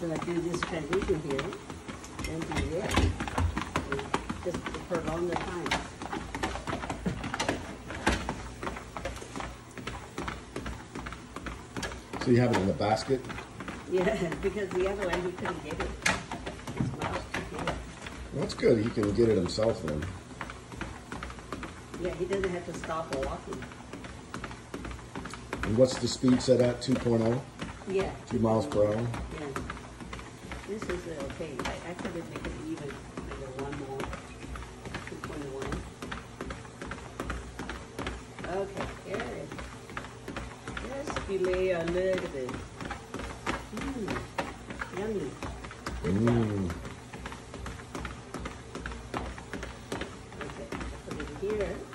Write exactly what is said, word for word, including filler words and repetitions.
So I do this transition here, and do this, just for a longer time. So you have it in the basket? Yeah, because the other one he couldn't get it. His mouth could get it. Well, that's good. He can get it himself then. Yeah, he doesn't have to stop walking. And what's the speed set at? two point oh? Yeah. two miles per hour? Yeah. This is uh, okay. I, I could make it even. Maybe one more. two twenty-one. Okay, good. Just delay a little bit. Mmm. Yummy. Mmm. Okay, put it here.